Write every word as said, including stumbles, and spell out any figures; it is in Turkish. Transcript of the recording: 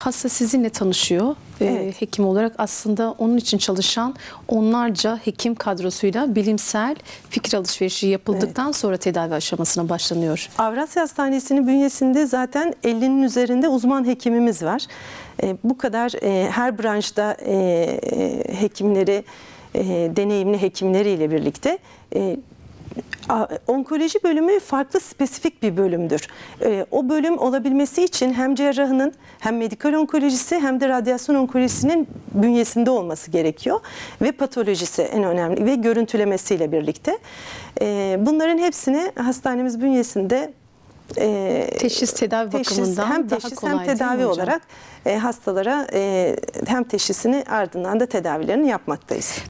Hasta sizinle tanışıyor. Evet. Ee, hekim olarak aslında onun için çalışan onlarca hekim kadrosuyla bilimsel fikir alışverişi yapıldıktan Evet. sonra tedavi aşamasına başlanıyor. Avrasya Hastanesi'nin bünyesinde zaten ellinin üzerinde uzman hekimimiz var. E, bu kadar e, her branşta e, e, hekimleri, e, deneyimli hekimleriyle birlikte e, a- onkoloji bölümü farklı spesifik bir bölümdür. E, o bölüm olabilmesi için hem cerrahının hem medikal onkolojisi hem de radyasyon onkolojisinin bünyesinde olması gerekiyor. Ve patolojisi en önemli ve görüntülemesiyle birlikte. E, bunların hepsini hastanemiz bünyesinde e, Teşhis tedavi teşhis, bakımından hem daha teşhis kolay hem değil mi tedavi hocam? olarak e, hastalara e, hem teşhisini ardından da tedavilerini yapmaktayız.